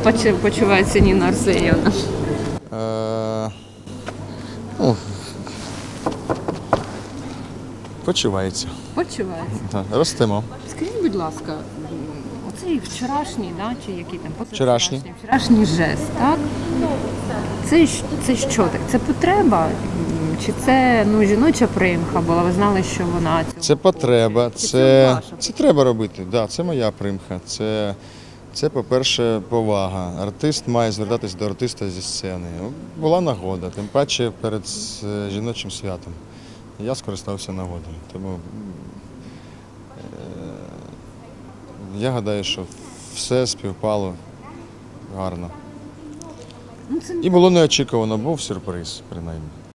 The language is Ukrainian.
Почувається Ніна Арсенівна? Почувається. Почувається. Так, ростемо. Скажіть, будь ласка, оцей вчорашній, да, чи який там Вчорашній жест, так? Це що так? Це потреба? Чи це жіноча примха була? Ви знали, що вона цього це потреба, хоче? Чи це ваша? треба робити. Да, це моя примха. Це, по-перше, повага. Артист має звертатись до артиста зі сцени. Була нагода, тим паче перед жіночим святом. Я скористався нагодою. Тому я гадаю, що все співпало гарно. І було неочікувано, був сюрприз, принаймні.